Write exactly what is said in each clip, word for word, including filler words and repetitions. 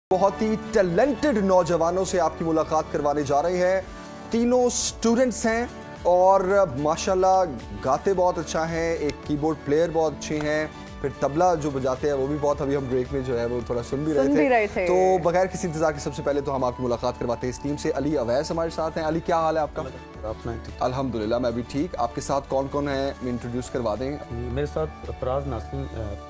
बहुत ही टैलेंटेड नौजवानों से आपकी मुलाकात करवाने जा रहे हैं। तीनों स्टूडेंट्स हैं और माशाल्लाह गाते बहुत अच्छा हैं, एक कीबोर्ड प्लेयर बहुत अच्छे हैं, फिर तबला जो बजाते हैं वो भी बहुत, अभी हम ब्रेक में जो है वो थोड़ा सुन भी रहे, सुन थे। भी रहे थे। तो बगैर किसी इंतजार के सबसे पहले तो हम आपकी मुलाकात करवाते हैं इस टीम से। अली अवैस हमारे साथ हैं। अली, क्या हाल है आपका? अल्हम्दुलिल्लाह, मैं भी ठीक। आपके साथ कौन कौन है, इंट्रोड्यूस करवा दें। मेरे साथ फराज नसीम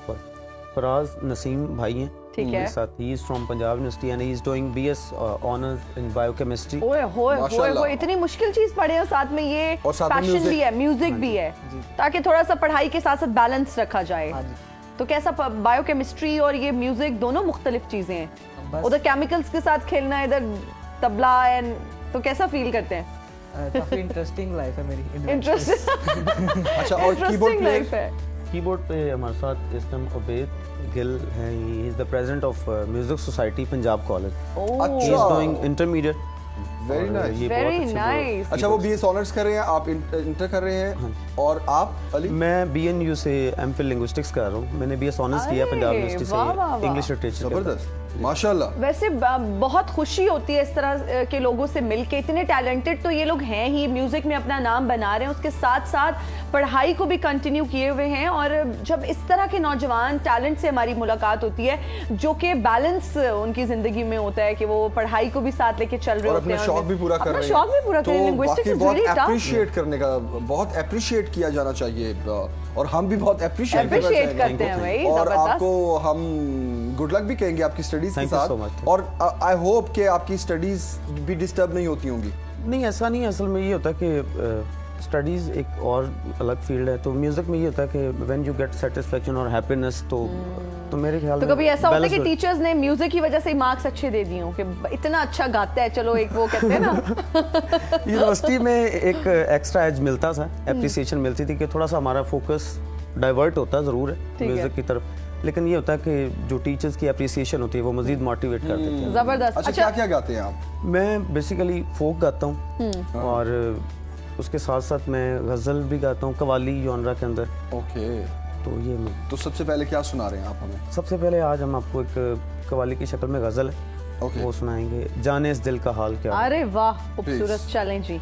फराज नसीम भाई हैं। ठीक है। मेरे साथ he is from Punjab University and he is doing BS honours in biochemistry. ओए होए होए होए, इतनी मुश्किल चीज पढ़े हो, साथ में ये पैशन भी है, म्यूजिक भी है, ताकि थोड़ा सा पढ़ाई के साथ साथ बैलेंस रखा जाए। तो कैसा, बायोकेमिस्ट्री और ये म्यूजिक दोनों मुख्तलिफ चीजें हैं, उधर केमिकल्स के साथ खेलना, इधर तबला एंड, तो कैसा फील करते हैं? काफी इंटरेस्टिंग लाइफ है मेरी। इंटरेस्टिंग अच्छा, और कीबोर्ड लाइफ है। कीबोर्ड पे हमारे साथ इस टाइम उबैद गिल हैं। He is the president of music society Punjab College. He is doing intermediate. Very nice, very nice. अच्छा, वो बीएस ऑनर्स कर रहे हैं, आप इंटर कर रहे हैं। हाँ। और आप अली? मैं बीएनयू से एमफिल लिंग्विस्टिक्स कर रहा हूँ। मैंने बीएस ऑनर्स किया पंजाब यूनिवर्सिटी से इंग्लिश लिटरेचर। जबरदस्त, माशाल्लाह। वैसे बहुत खुशी होती है इस तरह के लोगों से मिलके, इतने टैलेंटेड तो ये लोग हैं ही, म्यूजिक में अपना नाम बना रहे हैं, उसके साथ साथ पढ़ाई को भी कंटिन्यू किए हुए हैं। और जब इस तरह के नौजवान टैलेंट से हमारी मुलाकात होती है, जो कि बैलेंस उनकी जिंदगी में होता है कि वो पढ़ाई को भी साथ लेके चल रहे होते हैं, शौक भी पूरा कर रहे हैं, शौक भी पूरा कर रहे हैं। Linguistics is very tough. Appreciate करने का, बहुत अप्रिशिएट किया जाना चाहिए और हम भी बहुत अप्रिशिएट करते हैं भाई। और आपको हम गुड लक भी कहेंगे आपकी स्टडीज के साथ। और आई होप कि आपकी स्टडीज भी डिस्टर्ब नहीं होती होंगी। नहीं, ऐसा नहीं है। असल में ये होता है कि स्टडीज एक और अलग फील्ड है, तो म्यूजिक में ये होता है कि व्हेन यू गेट सेटिस्फेक्शन और हैप्पीनेस, तो तो मेरे ख्याल तो में कभी ऐसा होता है कि टीचर्स ने म्यूजिक की वजह से मार्क्स अच्छे दे दिए हो कि इतना अच्छा गाता है, चलो एक वो कहते हैं ना। यूनिवर्सिटी में एक एक्स्ट्रा एज मिलता था, एप्रिसिएशन मिलती थी कि थोड़ा सा हमारा फोकस डाइवर्ट होता जरूर है म्यूजिक की तरफ, लेकिन ये होता है कि जो टीचर्स की एप्रिसिएशन होती है वो मजीद मोटिवेट करते थे। जबरदस्त। अच्छा, क्या क्या गाते हैं आप? मैं बेसिकली फोक गाता हूँ और उसके साथ साथ मैं गजल भी गाता हूँ, कवाली जॉनरा के अंदर। ओके, तो ये मैं तो सबसे पहले क्या सुना रहे हैं आप हमें? सबसे पहले आज हम आपको एक कवाली की शक्ल में गजल है, okay. वो सुनाएंगे, जाने इस दिल का हाल क्या। अरे वाह, खूबसूरत, चलें जी।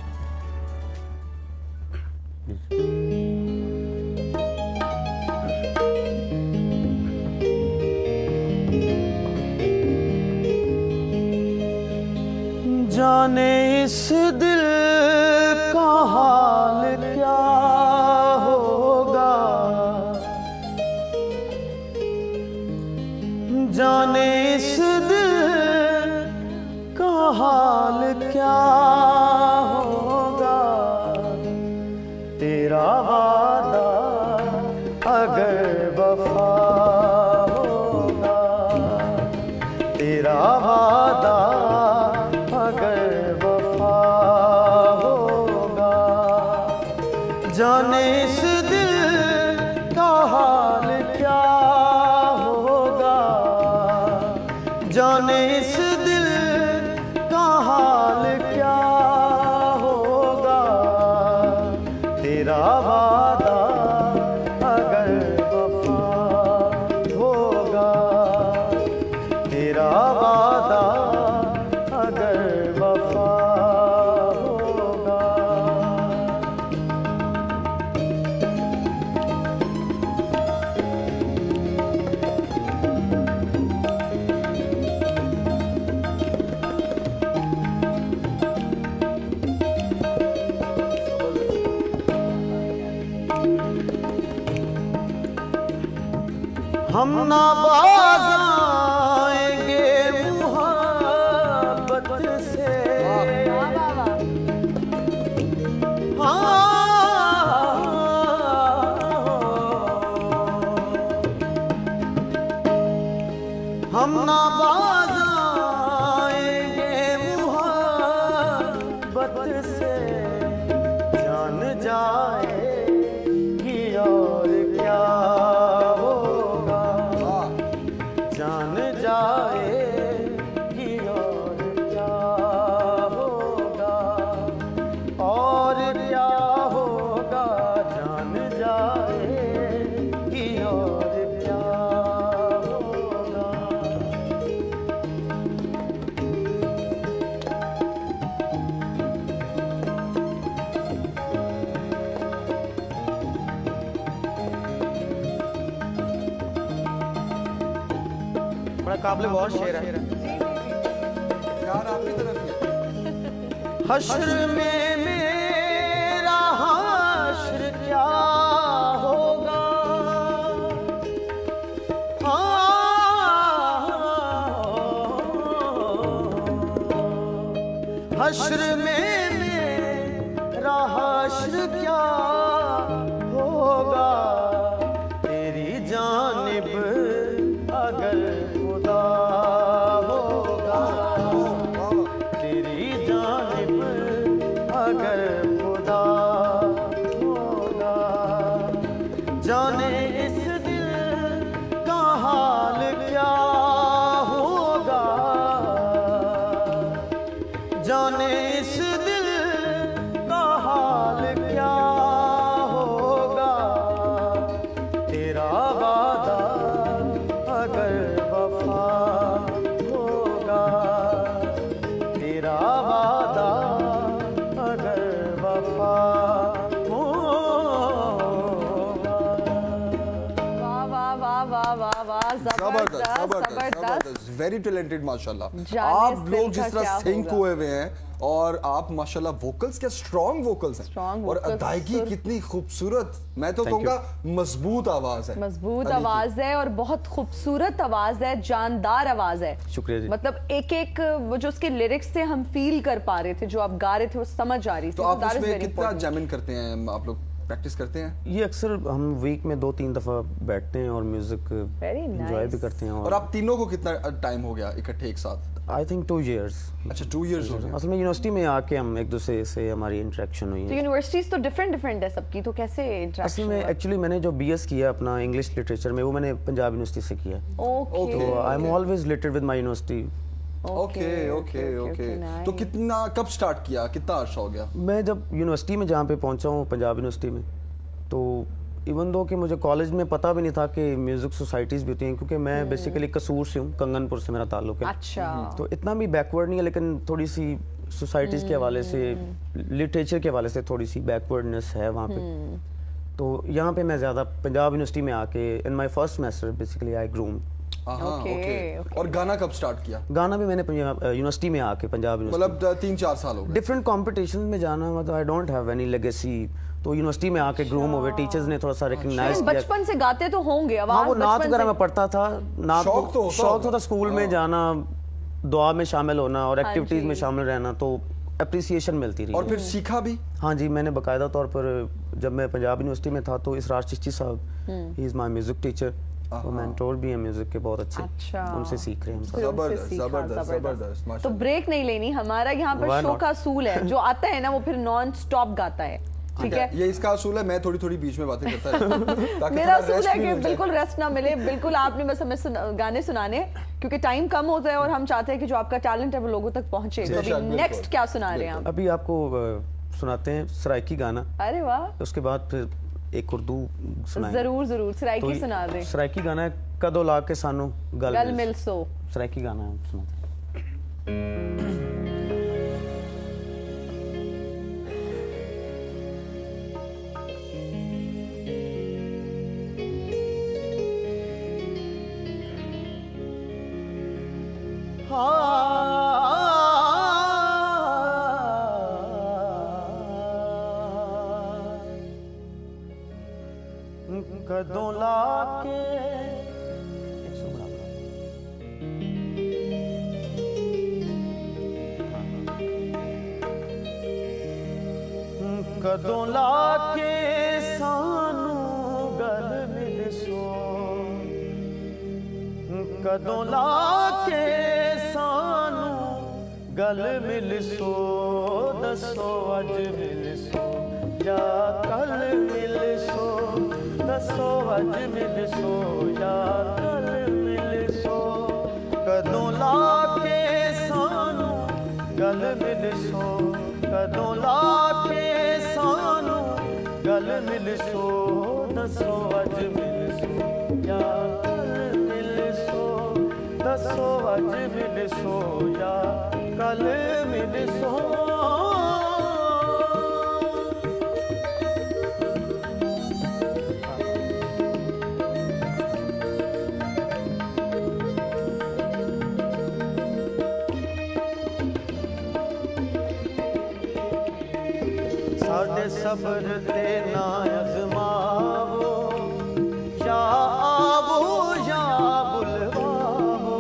जाने इस दिल का हाल क्या होगा, जाने इस दिल का हाल क्या होगा, तेरा वादा अगर वफा होगा, तेरा वादा अगर वफा होगा, जाने इस दिल का हाल क्या होगा, जाने इस दिल का हाल क्या होगा, तेरा वादा अगर वफा होगा, तेरा वादा अगर वफा होगा। हम ना बाज आएंगे मोहब्बत से, हम ना बाज आएंगे मोहब्बत से, जान जाएगी और क्या होगा, काबिल गौर शेर है। यार आपकी तरफ ही। हश्र में मेरा हश्र क्या होगा, हश्र में मेरा हश्र क्या होगा, तेरी जानिब अगर खुदा होगा, तेरी जानिब अगर खुदा होगा, जाने इस दिल का हाल क्या होगा, जाने इस दिल का हाल क्या होगा, तेरा वादा अगर वफा होगा, तेरा वादा अगर वफा होगा। वाह वाह वाह वाह वाह वाह, जबरदस्त जबरदस्त जबरदस्त जबरदस्त। जबरदस्त, वेरी टैलेंटेड माशाल्लाह। जाने आप इस लोग दिल जिस का तरह क्या सिंक होगा। हुए हुए हैं और आप माशाल्लाह वोकल्स के स्ट्रॉन्ग वोकल्स हैं Strong और vocals, अदायगी सुर। कितनी खूबसूरत, मैं तो Thank you. कहूँगा मजबूत आवाज है, मजबूत अली की। आवाज है और बहुत खूबसूरत आवाज है, जानदार आवाज है। शुक्रिया जी। मतलब एक एक वो जो उसके लिरिक्स से हम फील कर पा रहे थे, जो आप गा रहे थे वो समझ आ रही थी। तो आप that is उसमें very कितना important. जैमिंग करते हैं, आप लोग प्रैक्टिस करते हैं? ये अक्सर हम वीक में दो तीन दफ़ा बैठते हैं और म्यूज़िक Very एंजॉय nice. भी करते हैं। और आप तीनों को कितना टाइम हो गया इकट्ठे एक साथ? I think two years. अच्छा टू इयर्स हो गए। असल में यूनिवर्सिटी में आके हम एक दूसरे से हमारी इंटरेक्शन हुई तो है। यूनिवर्सिटीज तो डिफरेंट डिफरेंट है सबकी, तो कैसे असल इंटरेक्शन में एक्चुअली मैंने जो बीएस किया अपना इंग्लिश लिटरेचर में, वो मैंने पंजाब यूनिवर्सिटी से किया। ओके तो I am always related with my university. Okay okay okay. तो कितना कब स्टार्ट किया, कितना अर्सा हो गया? मैं जब यूनिवर्सिटी में जहाँ पे पहुँचा हूँ पंजाब यूनिवर्सिटी में, तो इवन दो कि मुझे कॉलेज में पता भी नहीं था कि म्यूज़िक सोसाइटीज़ भी होती हैं, क्योंकि मैं बेसिकली कसूर से हूँ, कंगनपुर से मेरा ताल्लुक है। अच्छा। तो इतना भी बैकवर्ड नहीं है, लेकिन थोड़ी सी सोसाइटीज़ के हवाले से, लिटरेचर के हवाले से थोड़ी सी बैकवर्डनेस है वहाँ पे। तो यहाँ पे मैं ज़्यादा पंजाब यूनिवर्सिटी में आके in my first semester basically I groom. हाँ Okay, ओके। okay. और गाना कब स्टार्ट किया? गाना भी मैंने पंजाब यूनिवर्सिटी में आके, पंजाब यूनिवर्सिटी मतलब तीन चार साल हो गए। डिफरेंट कॉम्पिटिशन में जाना, मतलब I don't have any legacy. तो यूनिवर्सिटी में आके ग्रूम हुए, टीचर्स ने थोड़ा सा रिकग्नाइज किया। बचपन से गाते तो होंगे, हाँ, आवाज वो नाच बचपन वगैरह से- में पढ़ता था, नाच शौक तो होता शौक होगा। होता स्कूल में जाना, दुआ में शामिल होना और हाँ एक्टिविटीज जी। में शामिल रहना, तो अप्रिसिएशन मिलती रही। और फिर सीखा भी? हाँ जी, मैंने बाकायदा तौर पर जब मैं पंजाब यूनिवर्सिटी में था तो Israr Chishti sahab, he is my music teacher, तो मेंटोर भी हैं म्यूजिक के बहुत अच्छे। अच्छा। उनसे सीख रहे हैं हम सब। फिर उनसे जबरदस्त, सीखा, जबरदस्त, जबरदस्त, तो माशाल्लाह। ब्रेक नहीं लेनी, हमारा यहाँ पर Why शो not? का असूल है, जो आता है ना वो फिर नॉन स्टॉप गाता है, ठीक है? ये इसका असूल है, मैं थोड़ी थोड़ी बीच में बातें करता रहता हूं, ताकि मेरा थोड़ा असूल rest है भी कि मिल जाए। बिल्कुल रेस्ट ना मिले, बिल्कुल आपने बस हमें सुन, गाने सुनाने, क्योंकि टाइम कम होता है और हम चाहते हैं कि जो आपका टैलेंट है वो लोगों तक पहुंचे। तो बेशक, अभी बिल्कुल, नेक्स्ट क्या सुना रहे हैं आप? अभी आपको अ, सुनाते हैं सराइकी गाना, अरे वाह, उसके बाद फिर एक उर्दू सुनाएंगे। जरूर जरूर सराइकी तो सुना दे। सराइकी गाना है, कदो ला के सानू गल गल मिल मिल सो। सराइकी गाना है, सुनाते हैं। कदों लाके कदों लाके सानू गल मिल सो, कदों लाके सानू गल मिल सो, दसो अज मिल सो या कल मिल सो, दसो अज मिल सो या कल मिल सो, कदों लाके सानू गल मिल सो, कदों लाके सानू गल मिल सो, दसो अज मिल सो या कल मिल सो, दसो अज मिल सो या कल मिल सो। साडे सब्र ते ना अजमावो, या आवो या बुलवाओ।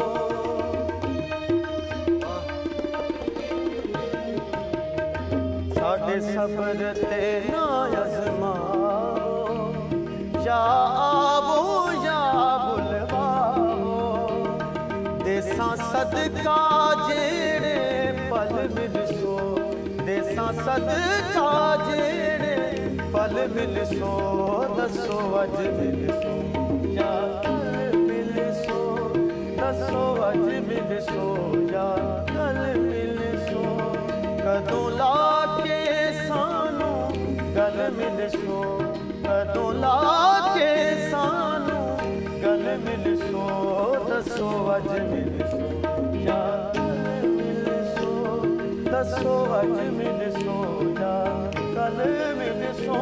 साडे सब्र ते ना अजमाओ, या आवो या बुलवाओ। देसां सदका जेड़े पल मिलसो, देसां सदका जेड़े पल मिलसो, दसो अज मिलसो या कल मिलसो, दसो अज मिलसो या कल मिलसो। कदों लाके सानू गल मिलसो, कदों लाके सानू गल मिलसो, दसो अज मिलसो या कल मिलसो, दसो अज मिलसो या कल मिलसो।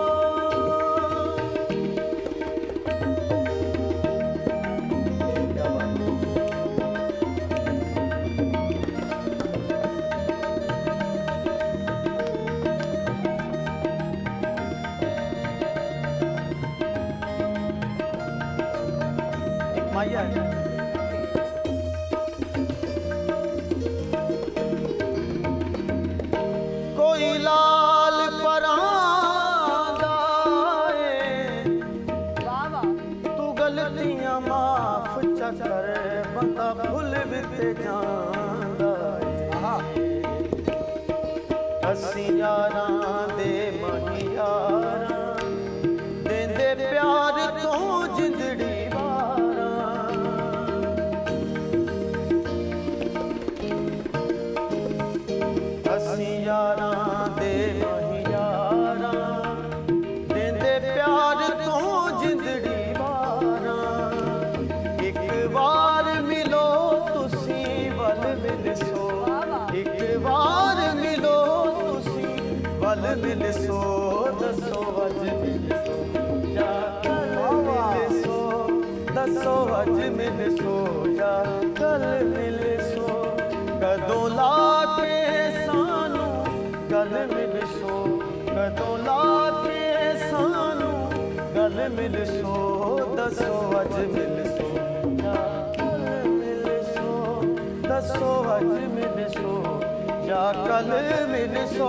माया कोई लाल परांदा है, तू गलतियां माफ चकर बंदा भुल भी ते जांदा है। असी यारां दे महियारां देंदे प्यार तो जिंदड़ी यारां दे महियारां देंदे प्यार तो जिंदड़ी वारां। एक बार मिलो तुसी वल मिलसो, एक बार मिलो तुसी वल मिलसो, दसो अज मिलसो या कल मिलसो, दसो अज मिलसो या कल मिलसो। कदों लाके सानू गल मिलसो, कदों लाके सानू गल मिलसो, दसो अज मिलसो या कल मिलसो, दसो अज मिलसो या कल मिलसो।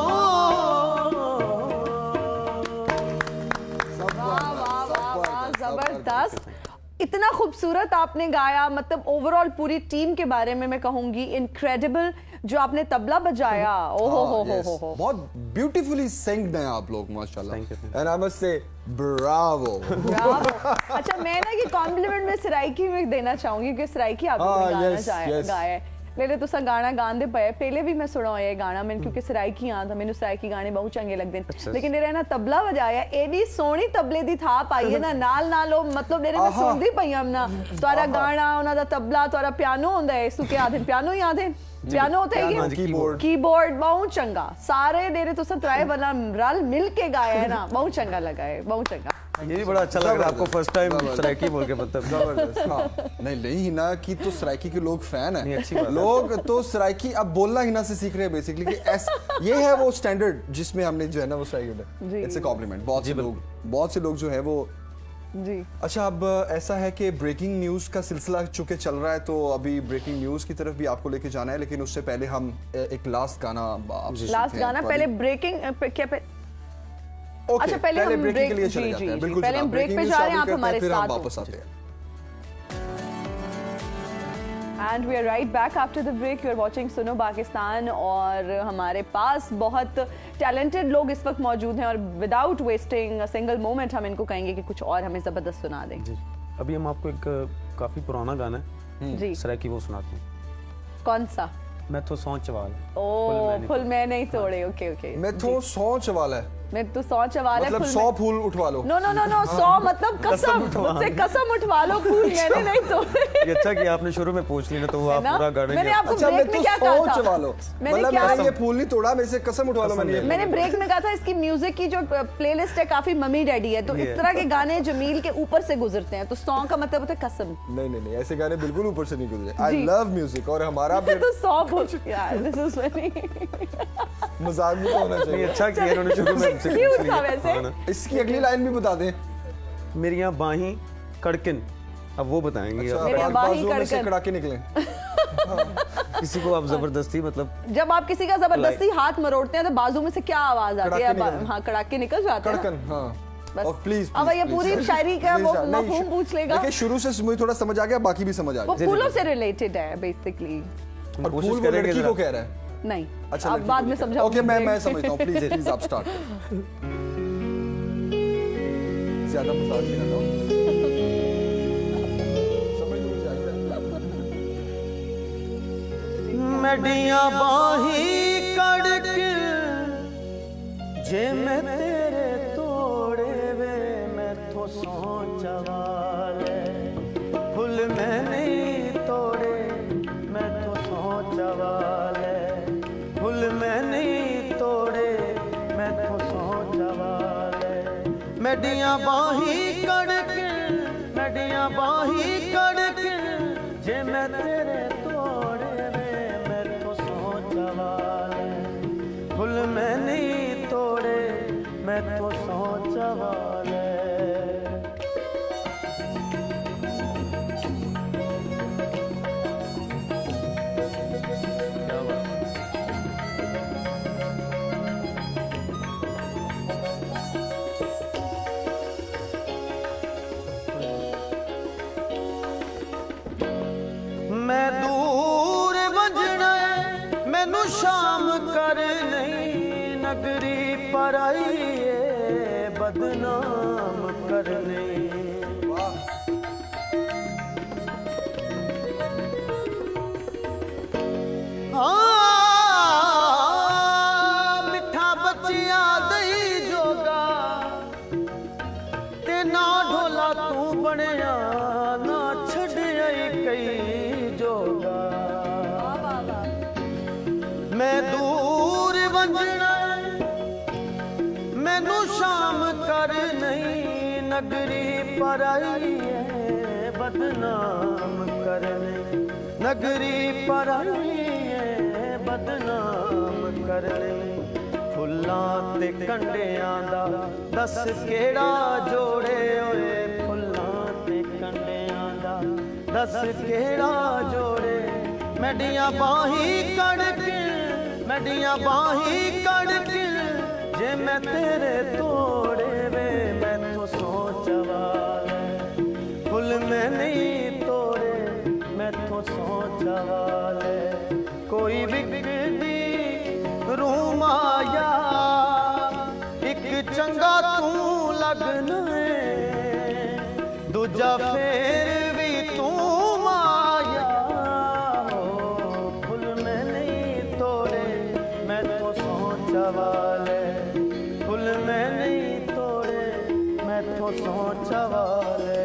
जबरदस्त, इतना खूबसूरत आपने गाया। मतलब ओवरऑल पूरी टीम के बारे में मैं कहूंगी इनक्रेडिबल, जो आपने तबला बजाया, ओहो हो हो हो हो बहुत ब्यूटीफुली सिंग्ड हैं आप लोग माशाल्लाह। And I must say bravo bravo. अच्छा, मैं ना ये कॉम्प्लीमेंट में सराइकी में देना चाहूंगी क्योंकि सराइकी आपने हाँ, गाना yes, गाया yes. गाया है। लेले तुसा गाना गांदे पे पहले भी मैं सुना होया गाना मैंने, क्योंकि सराइकी आंदा मैंने सराइकी गाने बहुत चंगे लगदे अच्छा। लेकिन मेरा ना तबला बजाया एडी सोहनी तबले दी थाप आई है ना नाल नाल ओ मतलब मेरे में सुनदी पई हम ना तोरा गाना उना दा तबला तोरा पियानो होंदा है इसु के आधे पियानो ही आधे पियानो होते है कीबोर्ड कीबोर्ड बहुत चंगा सारे डेरे तुसा त्राए वाला रल मिल के गाया है ना, बहुत चंगा लगा है, बहुत चंगा। ये भी बड़ा अच्छा लग रहा है आपको फर्स्ट टाइम सराइकी बोल के, मतलब जबरदस्त। हाँ, नहीं नहीं ना कि तो सराइकी के लोग फैन नहीं, हैं, अच्छी बात है। लोग तो सराइकी अब बोलना हिना से सीख रहे हैं बेसिकली कि ऐस ये है वो स्टैंडर्ड जिसमें हमने जो है ना वो सराइकी, इट्स अ कॉम्प्लीमेंट। बहुत से लोग बहुत से लोग जो है वो जी। अच्छा, अब ऐसा है कि ब्रेकिंग न्यूज़ का सिलसिला चूंकि चल रहा है तो अभी ब्रेकिंग न्यूज़ की तरफ भी आपको लेके जाना है, लेकिन उससे पहले हम एक लास्ट गाना आपसे लास्ट गाना पहले ब्रेकिंग क्या पे Okay, अच्छा पहले हम ब्रेक के लिए चले जाते हैं। बिल्कुल, पहले हम ब्रेक पे जा रहे हैं, आप हमारे फिर हम साथ वापस आते हैं। And we are right back after the break. You are watching Suno Pakistan और हमारे पास बहुत टैलेंटेड लोग इस वक्त मौजूद हैं और without wasting a single moment हम इनको कहेंगे कि कुछ और हमें जबरदस्त सुना दें। जी, अभी हम आपको एक काफी पुराना गाना है जी सराइकी वो सुनाते हैं। कौन सा? मैं तो सोच वाल ओ फुल मैं नहीं तोड़े। ओके ओके मैं तो सोच वाला है मैं तो सौ चवाल है मतलब फूल सौ में- फूल उठवा लो। नो नो नो नो सौ मतलब कसम, मुझसे कसम उठवा लो फूल, मैंने नहीं तोड़े। ये अच्छा कि आपने शुरू में पूछ ली ना, तो वो आप ना? पूरा गाने मैंने के- आपको अच्छा ब्रेक मैं में तो क्या सौ कहा था? चबा लो, मैंने मतलब क्या मैंने ये फूल नहीं तोड़ा, मेरे से कसम उठवा लो मैंने ये मैंने ब्रेक में कहा था इसकी म्यूजिक की जो प्लेलिस्ट है काफी मम्मी डैडी है, तो इस तरह के गाने जमील के ऊपर से गुजरते हैं, तो सौ का मतलब होता है कसम। नहीं नहीं नहीं ऐसे गाने बिल्कुल ऊपर से नहीं गुजरे। आई जी। लव म्यूजिक और हमारा फिर तो सौ बोल यार, दिस इज वेरी मजाक भी तो होना नहीं, चाहिए। अच्छा किया इन्होंने शुरू में हमसे क्यों पूछ लिया। था वैसे? हाँ ना। इसकी अगली लाइन भी बता दें। मेरियां बाहीं कड़किन, अब वो बताएंगे अच्छा, आप। मेरे बाज- बाही बाजुओं में से कड़कन। कड़ाके निकले। किसी को आप जबरदस्ती मतलब जब आप किसी का जबरदस्ती हाथ मरोड़ते हैं तो बाजू में से क्या आवाज आती है? कड़ाके निकल- हाँ, कड़ाके निकल जाते हैं ना। कड़कन, हाँ। बस। और प्लीज अब ये पूरी शायरी का वो मफहूम पूछ लेगा। देखिए शुरू से मुझे थोड़ा समझ आ गया, बाकी भी समझ आ वो गया। फूलों से रिलेटेड है बेसिकली। और कोशिश फूल वो करेंगे लड़की जरा। को कह रहा है। नहीं, अच्छा आप लड़की बाद को में कह रहा है। समझाओ। ओके मैं मैं समझता हूँ, प्लीज प्लीज आप स्टार्ट। ज्यादा मजाक नहीं करना। समझ तो मुझे आता है। मडियां बाही कड़क जे मैं तेरे तोड़े वे मैं तो सोचा वाले फुल मैं नहीं तोड़े मैं तो सोचा वाले फुल मैं नहीं तोड़े मैं तो सोचा वाले मडियां बाही कड़क मडियां बाही कड़क जे मैं तेरे तोड़े वे मैं तो सोचा वाले फुल मैं नहीं तोड़े मैं तो सोचा वाले। क्या बात है? मैं दूर बजना मैनू शाम कर नहीं नगरी पर आईए बदनाम कर नहीं। हाँ, मिठा बचिया दई जोगा ते ना ढोला तू बनया ना छड़िया कई जोगा। मैं दूर वंजना मैनू शाम कर नहीं नगरी पर आईए बदनाम कर नहीं नगरी पर आईए बदनाम कर नहीं। फुल्लां ते कंडियां दा दस केड़ा जोड़े होए फुल्लां ते कंडियां दा दस केड़ा जोड़े मडियां बाही कड़क मडियां बाही कड़क जे मैं तेरे तोड़े वे मैं तो सोच वाले फुल मैं नहीं तोड़े मैं तो सोच वाले। कोई बिकदी रूम आया एक चंगा तू लगना है दूजा फेर भी तू माया हो फुल मैं नहीं तोड़े मैं तो सोच वाले फुल मैं नहीं तोड़े मैं तो सोच वाले।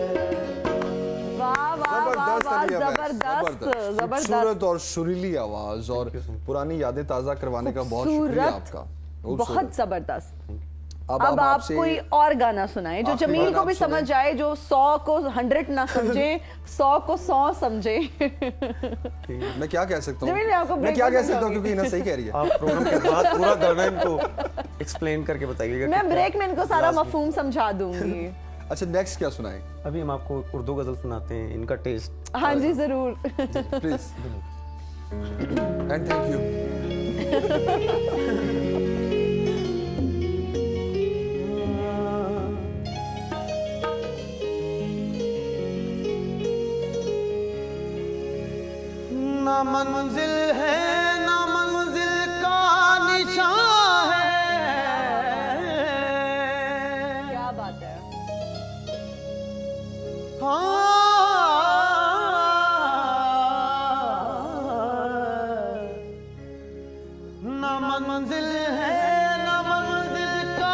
वाह वाह वाह जबरदस्त वाह, अली अहमद, जबरदस्त खूबसूरत जबरदस्त और सुरीली आवाज और पुरानी यादें ताजा करवाने का बहुत शुक्रिया खूबसूरत, आपका। बहुत खूबसूरत। जबरदस्त। अब अब हम आप आपसे कोई और गाना सुनाएं जो आखिरी जमील बार को आप भी सुनाएं। समझ आए, जो सौ को हंड्रेड ना समझे सौ को सौ समझे। मैं क्या कह सकता जमील, मैं आपको हूँ मैं break क्या में कह सकता हूँ समझाऊंगी। क्योंकि इन्हें सही कह रही है। आप प्रोग्राम के बाद पूरा गाना इनको एक्सप्लेन करके बताइएगा। मैं कि ब्रेक में इनको सारा last में- मफहूम समझा दूंगी। अच्छा नेक्स्ट क्या सुनाएं अभी हम आपको उर्दू गजल सुनाते हैं, इनका टेस्ट। हाँ जी जरूर। Please and thank you. ना मंजिल है ना मंजिल का निशान है। क्या बात है। हाँ ना मंजिल है ना मंजिल का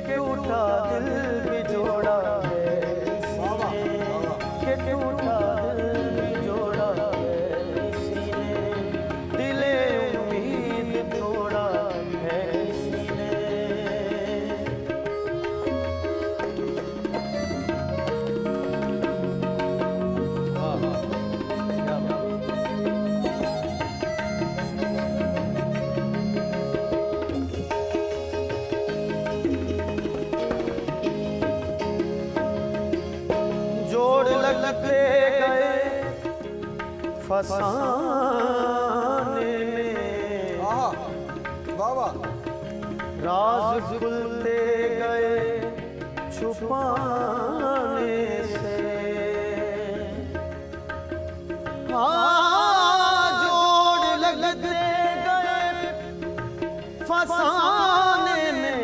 टूटा दिल भी जोड़ा है के टूटा दिल भी जोड़ा है किसी ने दिले उम्मीद तोड़ा है किसी ने जोड़ लगते गए फसाने में वाह वाह राज खुलते गए छुपाने से हाँ जोड़ लगते गए फसाने में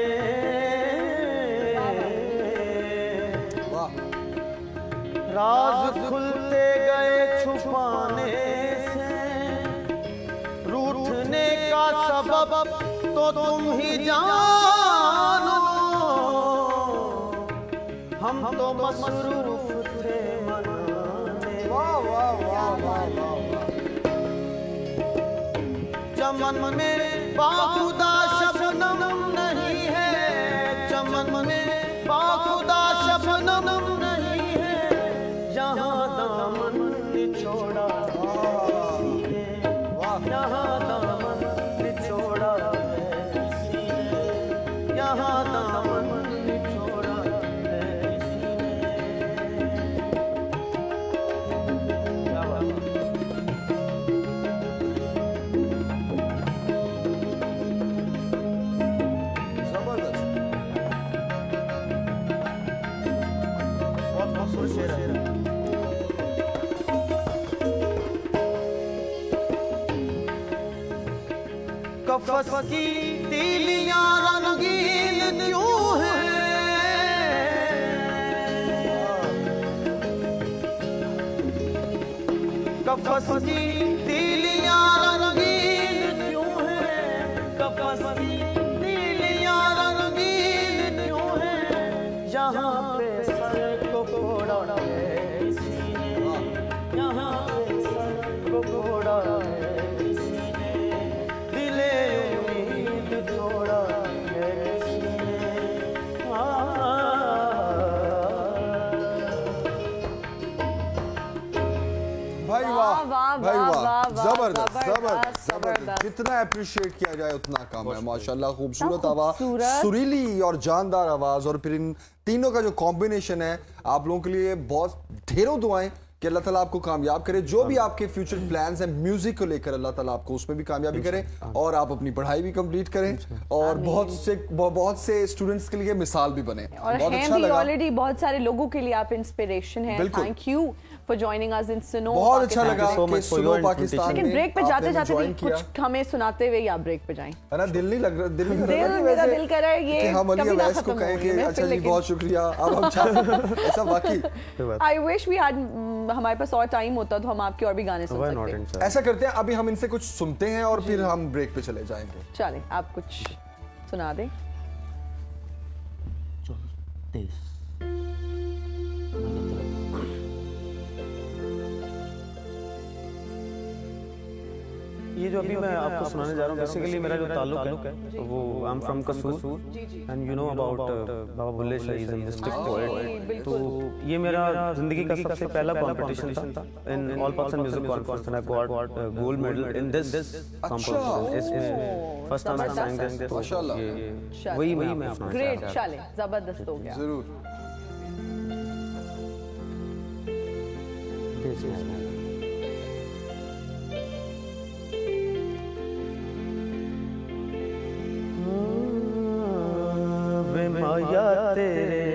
वाह राज खुलते गए छुपाने से रूठने का सबब तो तुम ही जानो हम तो मसरूफ थे मनाने वाह वाह वाह वाह वाह चमन में बाखुदा शबनम नहीं है चमन में बाखुदा शबनम नहीं है यहाँ दामन निचोड़ा है यहाँ दामन निचोड़ा है किसी ने यहाँ दामन निचोड़ा है किसी ने क्या बात है जबरदस्त बहुत बहुत शेर है कफस की तीलियां रंगीन क्यों हैं कफस की तीलियां रंगीन क्यों हैं कफस की तीलियां रंगीन क्यों हैं यहाँ पे सर को फोड़ा है किसी ने यहाँ पे सर को फोड़ा है किसी ने दिले उम्मीद तोड़ा है किसी ने भाई वाह वाह, भाई वाह, वाह वाह, वाह, जबरदस्त जबरदस्त, जबरदस्त जबरदस्त जबरदस्त। जितना अप्रिशिएट किया जाए उतना कम है माशाल्लाह खूबसूरत आवाज खूबसूरत। सुरीली और जानदार आवाज और फिर इन तीनों का जो कॉम्बिनेशन है आप लोगों के लिए बहुत ढेरों दुआएं कि अल्लाह ताला आपको कामयाब करे जो भी आपके फ्यूचर प्लान्स हैं म्यूजिक को लेकर अल्लाह ताला आपको उसमें भी कामयाबी करे और आप अपनी पढ़ाई भी कंप्लीट करें और बहुत से बहुत से स्टूडेंट्स के लिए मिसाल भी बने और बहुत हैं अच्छा भी लगा ऑलरेडी बहुत सारे लोगों के लिए आप इंस्पिरेशन हैं बिल्कुल। Thank you for joining us in Suno बहुत अच्छा पाकिस्तान। लगा so कि much for सुनो your पाकिस्तान लेकिन में ब्रेक पे आपने जाते जाते join भी किया। कुछ हमें सुनाते हुए या ब्रेक पे जाएं है ना दिल नहीं लग रहा दिल नहीं कर दिल रहा कि मेरा वैसे दिल कर रहा है ये कि हम अली कभी ना अवैस को खत्म कहें होगी कि महफिल, अच्छा जी लेकिन- बहुत शुक्रिया अब हम चाहते ऐसा वाकई आई विश वी हैड हमारे पास और टाइम होता तो हम आपके और भी गाने सुन Why not, सकते inshallah? ऐसा करते हैं अभी हम इनसे कुछ सुनते हैं और फिर हम ब्रेक पे चले जाएंगे चलें आप कुछ सुना दें ये जो अभी मैं आपको सुनाने जा रहा हूँ बेसिकली मेरा जो ताल्लुक है वो I am from Kasur and you know about Baba Bulleh Shah is a mystic poet तो ये मेरा जिंदगी का सबसे पहला कंपटीशन था in all Pakistan music conference and I got gold medal in this competition इसमें first time I sang this माशाल्लाह। ये वही वही मैं अपना ग्रेट चलें जबरदस्त हो गया जरूर वे माया तेरे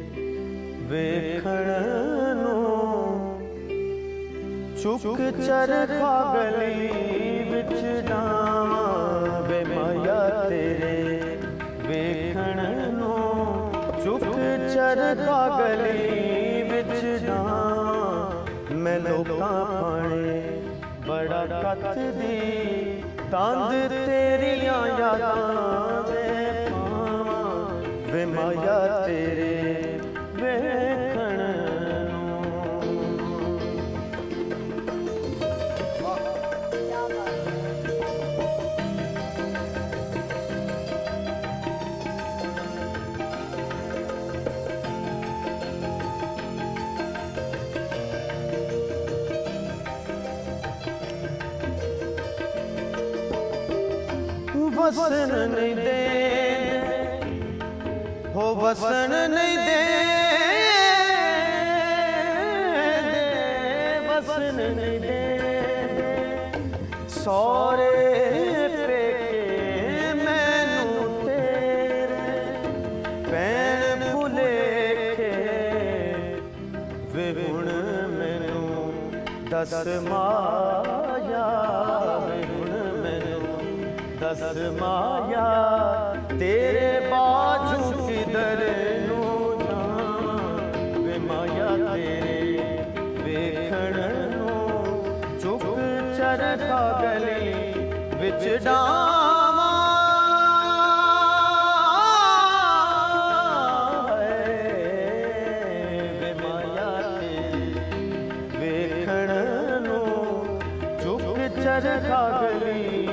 वेखण ਨੂੰ ਚੁੱਕ ਚਰਖਾ ਗਲੀ ਵਿੱਚ ਡਾਵਾਂ ਵੇ ਮਾਇਆ ਤੇਰੇ ਵੇਖਣ ਨੂੰ ਚੁੱਕ ਚਰਖਾ ਗਲੀ ਵਿੱਚ ਡਾਵਾਂ ਮੈਂ ਲੋਕਾਂ ਪਾਣੇ ਬੜਾ ਕੱਤਦੀ ਤੰਦ ਤੇਰੀਆਂ ਯਾਦਾਂ ਦੇ ਪਾਵਾਂ ਵੇ माया तेरे वेखण वसन नहीं दे हो वसन नहीं दे वसन नहीं दे सौरे पेके मैनू तेरे भैन भुलेखे वे हुण मैनू दस माया वे हुण मैनू दस माया तेरे बाजू किधर नू जां वे माया तेरे वेखण नू चुप चरखा गली विच डावां वे माया तेरे वेखण नू चुप चरखा गली